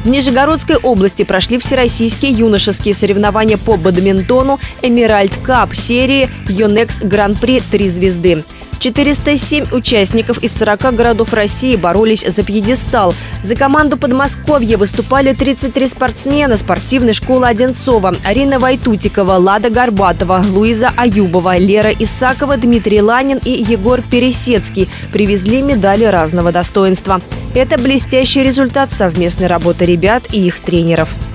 В Нижегородской области прошли всероссийские юношеские соревнования по бадминтону «Эмеральд Кап» серии «Юнекс Гран-при 3 звезды». 407 участников из 40 городов России боролись за пьедестал. За команду Подмосковья выступали 33 спортсмена спортивной школы Одинцова: Арина Войтутикова, Лада Горбатова, Луиза Аюбова, Лера Исакова, Дмитрий Ланин и Егор Пересецкий привезли медали разного достоинства. Это блестящий результат совместной работы ребят и их тренеров.